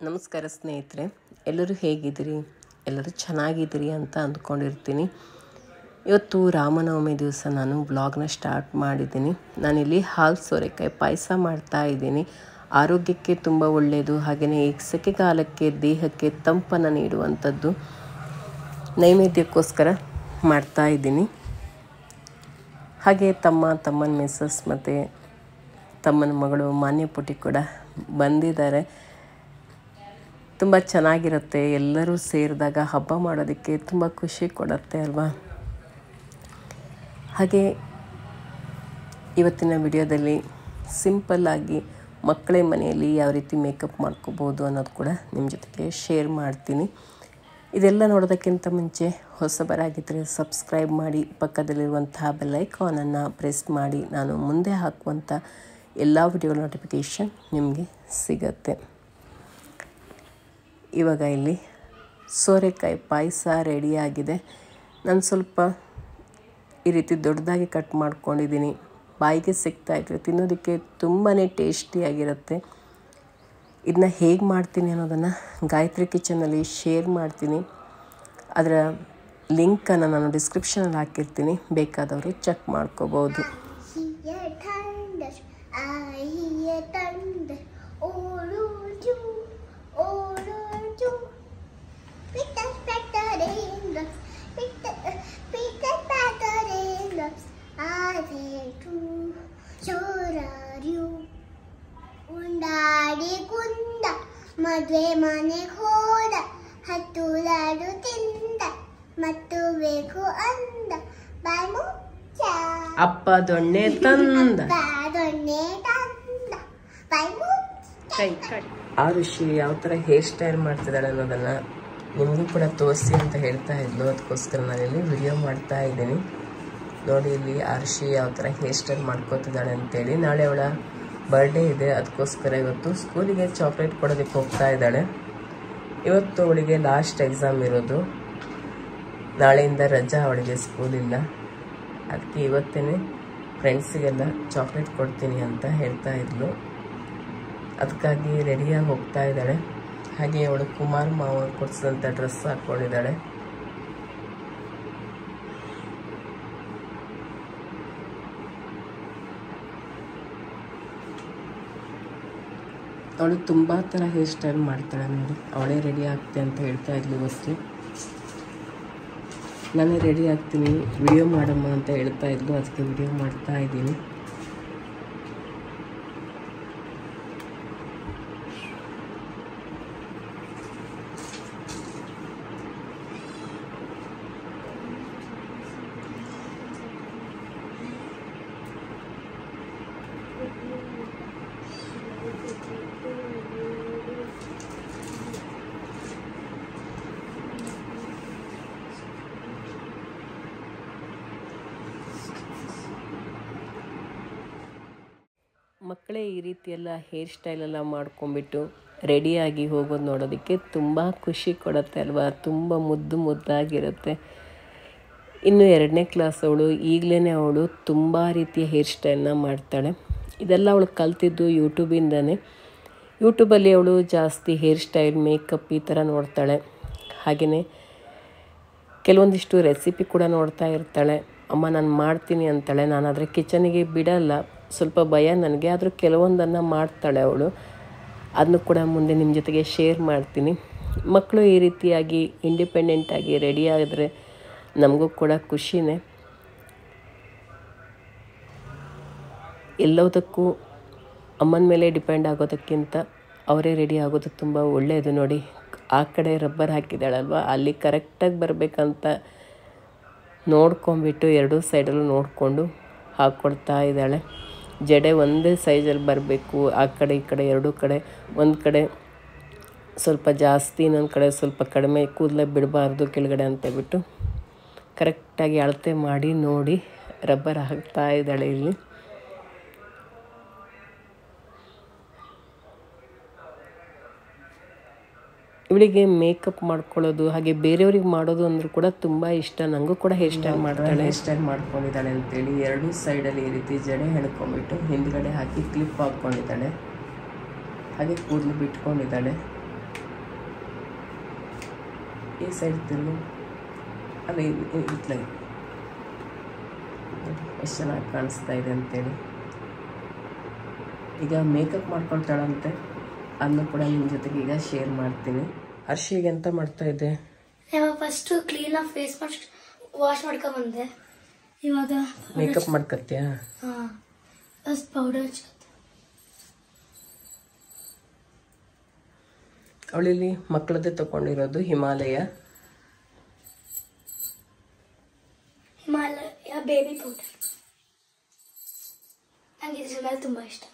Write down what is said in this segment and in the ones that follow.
ನಮಸ್ಕಾರ ಸ್ನೇಹಿತರೆ, ಎಲ್ಲರೂ ಹೇಗಿದ್ದೀರಿ? ಎಲ್ಲರೂ ಚೆನ್ನಾಗಿದ್ದೀರಿ ಅಂತ ಅಂದ್ಕೊಂಡಿರ್ತೀನಿ. ಇವತ್ತು ರಾಮನವಮಿ ದಿವಸ ನಾನು ಬ್ಲಾಗ್ನ ಸ್ಟಾರ್ಟ್ ಮಾಡಿದ್ದೀನಿ. ನಾನಿಲ್ಲಿ ಹಾಲು ಸೋರೆಕಾಯಿ ಪಾಯಸ ಮಾಡ್ತಾಯಿದ್ದೀನಿ. ಆರೋಗ್ಯಕ್ಕೆ ತುಂಬ ಒಳ್ಳೆಯದು, ಹಾಗೆಯೇ ಈ ಸೆಕೆಗಾಲಕ್ಕೆ ದೇಹಕ್ಕೆ ತಂಪನ್ನು ನೀಡುವಂಥದ್ದು. ನೈವೇದ್ಯಕ್ಕೋಸ್ಕರ ಮಾಡ್ತಾಯಿದ್ದೀನಿ. ಹಾಗೆ ತಮ್ಮನ ಮಿಸ್ಸಸ್ ಮತ್ತು ತಮ್ಮನ ಮಗಳು ಮಾನ್ಯ ಪುಟಿ ಕೂಡ ಬಂದಿದ್ದಾರೆ. ತುಂಬ ಚೆನ್ನಾಗಿರುತ್ತೆ. ಎಲ್ಲರೂ ಸೇರಿದಾಗ ಹಬ್ಬ ಮಾಡೋದಕ್ಕೆ ತುಂಬ ಖುಷಿ ಕೊಡುತ್ತೆ ಅಲ್ವಾ? ಹಾಗೆ ಇವತ್ತಿನ ವಿಡಿಯೋದಲ್ಲಿ ಸಿಂಪಲ್ಲಾಗಿ ಮಕ್ಕಳೇ ಮನೆಯಲ್ಲಿ ಯಾವ ರೀತಿ ಮೇಕಪ್ ಮಾಡ್ಕೋಬೋದು ಅನ್ನೋದು ಕೂಡ ನಿಮ್ಮ ಜೊತೆಗೆ ಶೇರ್ ಮಾಡ್ತೀನಿ. ಇದೆಲ್ಲ ನೋಡೋದಕ್ಕಿಂತ ಮುಂಚೆ ಹೊಸಬರಾಗಿದ್ದರೆ ಸಬ್ಸ್ಕ್ರೈಬ್ ಮಾಡಿ, ಪಕ್ಕದಲ್ಲಿರುವಂತಹ ಬೆಲ್ ಐಕಾನನ್ನು ಪ್ರೆಸ್ ಮಾಡಿ. ನಾನು ಮುಂದೆ ಹಾಕುವಂಥ ಎಲ್ಲ ವಿಡಿಯೋ ನೋಟಿಫಿಕೇಷನ್ ನಿಮಗೆ ಸಿಗತ್ತೆ. ಇವಾಗ ಇಲ್ಲಿ ಸೋರೆಕಾಯಿ ಪಾಯಸ ರೆಡಿಯಾಗಿದೆ. ನಾನು ಸ್ವಲ್ಪ ಈ ರೀತಿ ದೊಡ್ಡದಾಗಿ ಕಟ್ ಮಾಡ್ಕೊಂಡಿದ್ದೀನಿ. ಬಾಯಿಗೆ ಸಿಗ್ತಾಯಿದ್ರೆ ತಿನ್ನೋದಕ್ಕೆ ತುಂಬಾ ಟೇಸ್ಟಿಯಾಗಿರುತ್ತೆ. ಇದನ್ನ ಹೇಗೆ ಮಾಡ್ತೀನಿ ಅನ್ನೋದನ್ನು ಗಾಯತ್ರಿ ಕಿಚನಲ್ಲಿ ಶೇರ್ ಮಾಡ್ತೀನಿ. ಅದರ ಲಿಂಕನ್ನು ನಾನು ಡಿಸ್ಕ್ರಿಪ್ಷನಲ್ಲಿ ಹಾಕಿರ್ತೀನಿ, ಬೇಕಾದವರು ಚೆಕ್ ಮಾಡ್ಕೋಬೋದು. ಉಂಡಾಡಿ ಕುಂದ ಮದುವೆ ಮನೆಗೆ ಹೋದ, ಹತ್ತು ಲಾಡು ತಿಂದ ಮತ್ತು ಬೇಕು ಅಂದ, ಬಾಯಿ ಮುಚ್ಚ ಅಪ್ಪ ದೊಣ್ಣೆ ತಂದ, ದೊಣ್ಣೆ ತಂದ, ಬಾಯಿ ಮುಚ್ಚ ಕೈ ಕೈ. ಆ ಋಷಿ ಯಾವ ಥರ ಹೇರ್ ಸ್ಟೈಲ್ ಮಾಡ್ತಿದ್ದಾಳೆ ಅನ್ನೋದನ್ನು ನಿಮಗೂ ಕೂಡ ತೋರಿಸಿ ಅಂತ ಹೇಳ್ತಾ ಇದ್ಲು. ಅದಕ್ಕೋಸ್ಕರ ನಾನಿಲ್ಲಿ ವಿಡಿಯೋ ಮಾಡ್ತಾ ಇದ್ದೀನಿ. ನೋಡಿ, ಇಲ್ಲಿ ಆ ಋಷಿ ಯಾವ ಥರ ಹೇರ್ ಸ್ಟೈಲ್ ಮಾಡ್ಕೋತಿದ್ದಾಳೆ ಅಂತೇಳಿ. ನಾಳೆ ಅವಳ ಬರ್ಡೇ ಇದೆ, ಅದಕ್ಕೋಸ್ಕರ ಇವತ್ತು ಸ್ಕೂಲಿಗೆ ಚಾಕ್ಲೇಟ್ ಕೊಡೋದಕ್ಕೆ ಹೋಗ್ತಾ ಇದ್ದಾಳೆ. ಇವತ್ತು ಅವಳಿಗೆ ಲಾಸ್ಟ್ ಎಕ್ಸಾಮ್ ಇರೋದು, ನಾಳೆಯಿಂದ ರಜಾ ಅವಳಿಗೆ ಸ್ಕೂಲಿಲ್ಲ. ಅದಕ್ಕೆ ಇವತ್ತೇ ಫ್ರೆಂಡ್ಸಿಗೆಲ್ಲ ಚಾಕ್ಲೇಟ್ ಕೊಡ್ತೀನಿ ಅಂತ ಹೇಳ್ತಾ ಇದ್ಲು. ಅದಕ್ಕಾಗಿ ರೆಡಿಯಾಗಿ ಹೋಗ್ತಾ ಇದ್ದಾಳೆ. ಹಾಗೆ ಅವಳು ಕುಮಾರ್ ಮಾವ ಕೊಡಿಸಿದಂಥ ಡ್ರೆಸ್ ಹಾಕ್ಕೊಂಡಿದ್ದಾಳೆ. ಅವಳು ತುಂಬ ಥರ ಹೇರ್ ಸ್ಟೈಲ್ ಮಾಡ್ತಾಳೆ ನೋಡಿ. ಅವಳೇ ರೆಡಿ ಆಗ್ತೆ ಅಂತ ಹೇಳ್ತಾ ಇದ್ಲು. ಇವತ್ತು ನಾನೇ ರೆಡಿ ಆಗ್ತೀನಿ, ವಿಡಿಯೋ ಮಾಡಮ್ಮ ಅಂತ ಹೇಳ್ತಾ ಇದ್ಲು. ಅದಕ್ಕೆ ವಿಡಿಯೋ ಮಾಡ್ತಾ ಇದ್ದೀನಿ. ಮಕ್ಕಳೇ ಈ ರೀತಿಯೆಲ್ಲ ಹೇರ್ ಸ್ಟೈಲೆಲ್ಲ ಮಾಡ್ಕೊಂಬಿಟ್ಟು ರೆಡಿಯಾಗಿ ಹೋಗೋದು ನೋಡೋದಕ್ಕೆ ತುಂಬ ಖುಷಿ ಕೊಡುತ್ತೆ ಅಲ್ವಾ? ತುಂಬ ಮುದ್ದಾಗಿರುತ್ತೆ. ಇನ್ನು 2ನೇ ಕ್ಲಾಸ್ ಅವಳು. ಈಗಲೇ ಅವಳು ತುಂಬ ರೀತಿಯ ಹೇರ್ ಸ್ಟೈಲ್ನ ಮಾಡ್ತಾಳೆ. ಇದೆಲ್ಲ ಅವಳು ಕಲ್ತಿದ್ದು ಯೂಟ್ಯೂಬಿಂದನೇ. ಯೂಟ್ಯೂಬಲ್ಲಿ ಅವಳು ಜಾಸ್ತಿ ಹೇರ್ ಸ್ಟೈಲ್, ಮೇಕಪ್ ಈ ಥರ ನೋಡ್ತಾಳೆ. ಹಾಗೆಯೇ ಕೆಲವೊಂದಿಷ್ಟು ರೆಸಿಪಿ ಕೂಡ ನೋಡ್ತಾ ಇರ್ತಾಳೆ. ಅಮ್ಮ ನಾನು ಮಾಡ್ತೀನಿ ಅಂತಾಳೆ. ನಾನು ಆದರೆ ಕಿಚನಿಗೆ ಬಿಡಲ್ಲ, ಸ್ವಲ್ಪ ಭಯ ನನಗೆ. ಆದರೂ ಕೆಲವೊಂದನ್ನು ಮಾಡ್ತಾಳೆ ಅವಳು. ಅದನ್ನು ಕೂಡ ಮುಂದೆ ನಿಮ್ಮ ಜೊತೆಗೆ ಶೇರ್ ಮಾಡ್ತೀನಿ. ಮಕ್ಕಳು ಈ ರೀತಿಯಾಗಿ ಇಂಡಿಪೆಂಡೆಂಟಾಗಿ ರೆಡಿ ಆದರೆ ನಮಗೂ ಕೂಡ ಖುಷಿನೇ. ಎಲ್ಲದಕ್ಕೂ ಅಮ್ಮನ ಮೇಲೆ ಡಿಪೆಂಡ್ ಆಗೋದಕ್ಕಿಂತ ಅವರೇ ರೆಡಿ ಆಗೋದು ತುಂಬ ಒಳ್ಳೆಯದು. ನೋಡಿ, ಆ ಕಡೆ ರಬ್ಬರ್ ಹಾಕಿದ್ದಾಳಲ್ವ, ಅಲ್ಲಿ ಕರೆಕ್ಟಾಗಿ ಬರಬೇಕಂತ ನೋಡ್ಕೊಂಬಿಟ್ಟು ಎರಡೂ ಸೈಡಲ್ಲೂ ನೋಡಿಕೊಂಡು ಹಾಕ್ಕೊಡ್ತಾ ಇದ್ದಾಳೆ. ಜಡೆ ಒಂದೇ ಸೈಜಲ್ಲಿ ಬರಬೇಕು. ಆ ಕಡೆ ಈ ಕಡೆ ಎರಡೂ ಕಡೆ, ಒಂದು ಕಡೆ ಸ್ವಲ್ಪ ಜಾಸ್ತಿ, ಇನ್ನೊಂದು ಕಡೆ ಸ್ವಲ್ಪ ಕಡಿಮೆ, ಕೂದಲೇ ಬಿಡಬಾರ್ದು ಕೆಳಗಡೆ ಅಂತೇಳ್ಬಿಟ್ಟು ಕರೆಕ್ಟಾಗಿ ಅಳತೆ ಮಾಡಿ ನೋಡಿ ರಬ್ಬರ್ ಹಾಕ್ತಾ ಇದ್ದಾಳೆ ಇಲ್ಲಿ. ಇವಳಿಗೆ ಮೇಕಪ್ ಮಾಡ್ಕೊಳ್ಳೋದು ಹಾಗೆ ಬೇರೆಯವ್ರಿಗೆ ಮಾಡೋದು ಅಂದರೂ ಕೂಡ ತುಂಬ ಇಷ್ಟ. ನನಗೂ ಕೂಡ ಹೇರ್ ಸ್ಟೈಲ್ ಮಾಡ್ತಾಳೆ. ಹೇರ್ ಸ್ಟೈಲ್ ಮಾಡ್ಕೊಂಡಿದ್ದಾಳೆ ಅಂತೇಳಿ ಎರಡೂ ಸೈಡಲ್ಲಿ ಈ ರೀತಿ ಜಡೆ ಹೆಣ್ಕೊಂಡ್ಬಿಟ್ಟು ಹಿಂದ್ಗಡೆ ಹಾಕಿ ಕ್ಲಿಪ್ ಹಾಕ್ಕೊಂಡಿದ್ದಾಳೆ. ಹಾಗೆ ಕೂದಲು ಬಿಟ್ಕೊಂಡಿದ್ದಾಳೆ. ಈ ಸೈಡ್ ತಿರುಗು. ಅಲ್ಲ ಇತ್ಲ ಎಷ್ಟು ಚೆನ್ನಾಗಿ ಕಾಣಿಸ್ತಾ ಇದೆ ಅಂತೇಳಿ. ಈಗ ಮೇಕಪ್ ಮಾಡ್ಕೊಳ್ತಾಳಂತೆ, ಅದನ್ನು ಕೂಡ ನಿಮ್ಮ ಜೊತೆಗೆ ಈಗ ಶೇರ್ ಮಾಡ್ತೀನಿ. ಹರ್ಷಿಗೆ ಎಂತ ಮಾಡ್ತಾ ಇದೆ? ಇವಾಗ ಫಸ್ಟು ಕ್ಲೀನಾಗಿ ಫೇಸ್ ವಾಶ್ ಮಾಡ್ಕೊಂಬಂದೆ. ಇವಾಗ ಮೇಕಪ್ ಮಾಡ್ಕತ್ತೀಯಾ? ಹಾಂ, ಫಸ್ಟ್ ಪೌಡರ್ ಅವಳಿಲ್ಲಿ ಮಕ್ಕಳದ್ದೇ ತಗೊಂಡಿರೋದು ಹಿಮಾಲಯ ಬೇಬಿ ಪೌಡರ್. ನನಗೆ ಇದ್ರ ಮೇಲೆ ತುಂಬ ಇಷ್ಟ.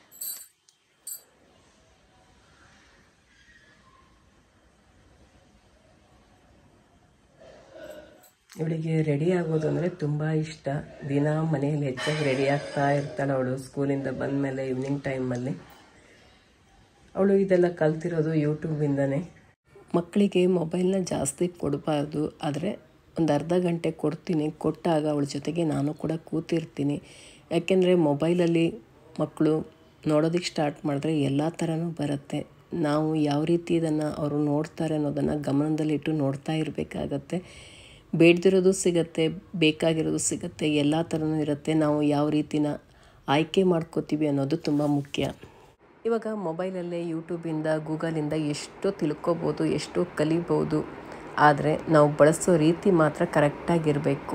ಇವಳಿಗೆ ರೆಡಿ ಆಗೋದು ಅಂದರೆ ತುಂಬ ಇಷ್ಟ. ದಿನ ಮನೆಯಲ್ಲಿ ಹೆಚ್ಚಾಗಿ ರೆಡಿ ಆಗ್ತಾ ಇರ್ತಾಳೆ ಅವಳು. ಸ್ಕೂಲಿಂದ ಬಂದಮೇಲೆ ಈವ್ನಿಂಗ್ ಟೈಮಲ್ಲಿ ಅವಳು ಇದೆಲ್ಲ ಕಲ್ತಿರೋದು ಯೂಟ್ಯೂಬಿಂದನೇ. ಮಕ್ಕಳಿಗೆ ಮೊಬೈಲ್ನ ಜಾಸ್ತಿ ಕೊಡಬಾರ್ದು, ಆದರೆ ಒಂದು ಅರ್ಧ ಗಂಟೆ ಕೊಡ್ತೀನಿ. ಕೊಟ್ಟಾಗ ಅವಳ ಜೊತೆಗೆ ನಾನು ಕೂಡ ಕೂತಿರ್ತೀನಿ. ಯಾಕೆಂದರೆ ಮೊಬೈಲಲ್ಲಿ ಮಕ್ಕಳು ನೋಡೋದಕ್ಕೆ ಸ್ಟಾರ್ಟ್ ಮಾಡಿದ್ರೆ ಎಲ್ಲ ಥರನೂ ಬರುತ್ತೆ. ನಾವು ಯಾವ ರೀತಿ ಇದನ್ನು ಅವರು ನೋಡ್ತಾರೆ ಅನ್ನೋದನ್ನು ಗಮನದಲ್ಲಿಟ್ಟು ನೋಡ್ತಾ ಇರಬೇಕಾಗತ್ತೆ. ಬೇಡದಿರೋದು ಸಿಗುತ್ತೆ, ಬೇಕಾಗಿರೋದು ಸಿಗುತ್ತೆ, ಎಲ್ಲ ಥರನೂ ಇರುತ್ತೆ. ನಾವು ಯಾವ ರೀತಿನ ಆಯ್ಕೆ ಮಾಡ್ಕೋತೀವಿ ಅನ್ನೋದು ತುಂಬ ಮುಖ್ಯ. ಇವಾಗ ಮೊಬೈಲಲ್ಲೇ ಯೂಟ್ಯೂಬಿಂದ ಗೂಗಲಿಂದ ಎಷ್ಟೋ ತಿಳ್ಕೊಬೋದು, ಎಷ್ಟೋ ಕಲಿಬೋದು. ಆದರೆ ನಾವು ಬಳಸೋ ರೀತಿ ಮಾತ್ರ ಕರೆಕ್ಟಾಗಿರಬೇಕು.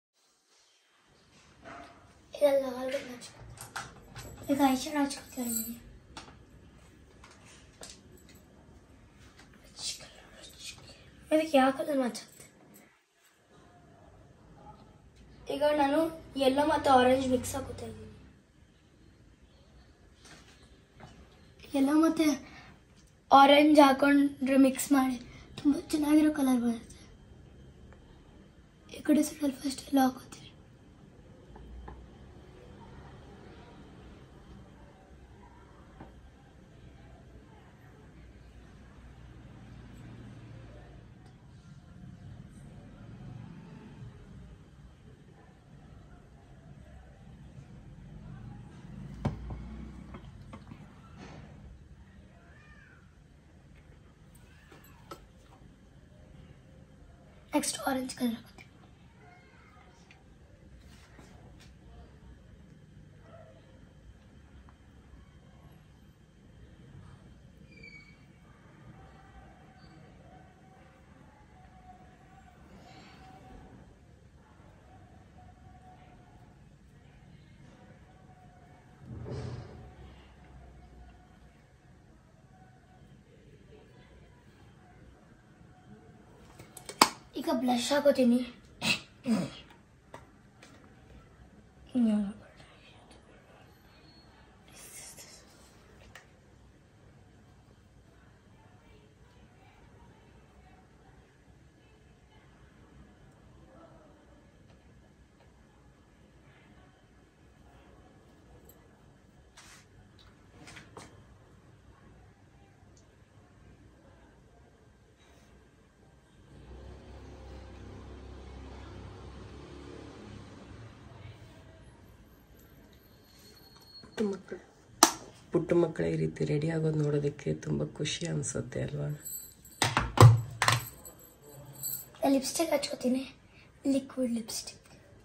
ಈಗ ಐಶಾಡೋ ಹಚ್ಕೊತಾ ಇದ್ದೀನಿ. ಇದಕ್ಕೆ ಯಾವ ಕಲರ್ ಹಚ್ಚುತ್ತೆ? ಈಗ ನಾನು ಯೆಲ್ಲೋ ಮತ್ತು ಆರೆಂಜ್ ಮಿಕ್ಸ್ ಹಾಕೋತಾ ಇದ್ದೀನಿ. ಯೆಲ್ಲೋ ಮತ್ತು ಆರೆಂಜ್ ಹಾಕೊಂಡ್ರೆ ಮಿಕ್ಸ್ ಮಾಡಿ ತುಂಬ ಚೆನ್ನಾಗಿರೋ ಕಲರ್ ಬರುತ್ತೆ. ಈ ಕಡೆ ಸೈಡಲ್ಲಿ ಫಸ್ಟ್ ಎಲ್ಲ ಹಾಕೋತೀನಿ. ನೆಕ್ಸ್ಟ್ ಆರೆಂಜ್ ಕಲರ್ ಹಾಕೋತೀನಿ. ಈಗ ಬ್ಲಷ್ ಹಾಕೋತೀನಿ. ಪುಟ್ಟ ಮಕ್ಕಳ ಈ ರೀತಿ ರೆಡಿ ಆಗೋದು ನೋಡೋದಕ್ಕೆ ತುಂಬ ಖುಷಿ ಅನಿಸುತ್ತೆ ಅಲ್ವಾ? ಲಿಪ್ಸ್ಟಿಕ್ ಹಚ್ಕೋತೀನಿ, ಲಿಕ್ವಿಡ್ ಲಿಪ್ಸ್ಟಿಕ್.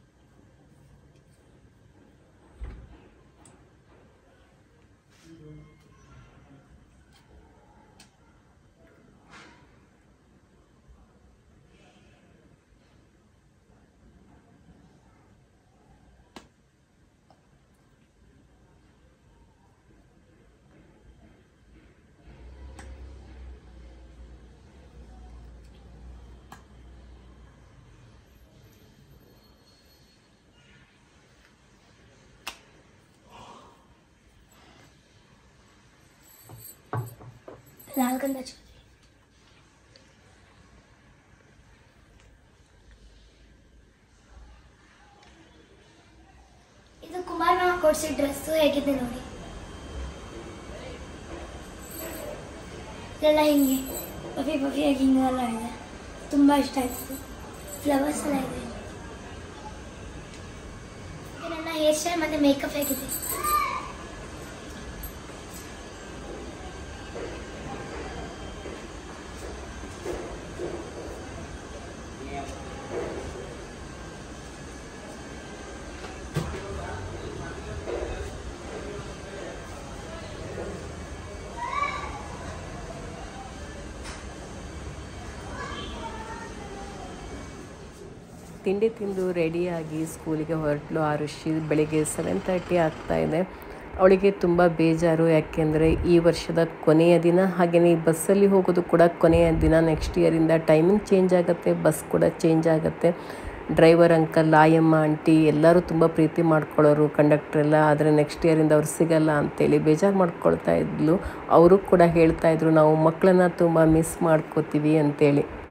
लाल गंदा ಇದು ಕುಮಾರ್ ಮಾಮ ಕೊಡ್ಸಿದ ಡ್ರೆಸ್ ಹೇಗಿದೆ ನೋಡಿ. ಇದೆಲ್ಲ ಹಿಂಗೆ ಪಫಿ ಪಫಿಯಾಗಿ ಹಿಂಗೆಲ್ಲ ಇದೆ. ತುಂಬ ಇಷ್ಟ ಆಯಿತು. ಫ್ಲವರ್ಸ್ ಎಲ್ಲ ಇದೆ. ನನ್ನ ಹೇರ್ ಸ್ಟೈಲ್ ಮತ್ತು ಮೇಕಪ್ ಹೇಗಿದೆ? ತಿಂಡಿ ತಿಂದು ರೆಡಿಯಾಗಿ ಸ್ಕೂಲಿಗೆ ಹೊರಟಲು ಆರುಷಿ. ಬೆಳಿಗ್ಗೆ 7:30 ಆಗ್ತಾಯಿದೆ. ಅವಳಿಗೆ ತುಂಬ ಬೇಜಾರು, ಯಾಕೆಂದರೆ ಈ ವರ್ಷದ ಕೊನೆಯ ದಿನ, ಹಾಗೆಯೇ ಈ ಬಸ್ಸಲ್ಲಿ ಹೋಗೋದು ಕೂಡ ಕೊನೆಯ ದಿನ. ನೆಕ್ಸ್ಟ್ ಇಯರಿಂದ ಟೈಮಿಂಗ್ ಚೇಂಜ್ ಆಗುತ್ತೆ, ಬಸ್ ಕೂಡ ಚೇಂಜ್ ಆಗುತ್ತೆ. ಡ್ರೈವರ್ ಅಂಕಲ್, ಆಯಮ್ಮ, ಆಂಟಿ ಎಲ್ಲರೂ ತುಂಬ ಪ್ರೀತಿ ಮಾಡ್ಕೊಳ್ಳೋರು ಕಂಡಕ್ಟ್ರೆಲ್ಲ. ಆದರೆ ನೆಕ್ಸ್ಟ್ ಇಯರಿಂದ ಅವ್ರು ಸಿಗಲ್ಲ ಅಂತೇಳಿ ಬೇಜಾರು ಮಾಡ್ಕೊಳ್ತಾ ಇದ್ಲು. ಅವರು ಕೂಡ ಹೇಳ್ತಾಯಿದ್ರು, ನಾವು ಮಕ್ಕಳನ್ನ ತುಂಬ ಮಿಸ್ ಮಾಡ್ಕೋತೀವಿ ಅಂತೇಳಿ.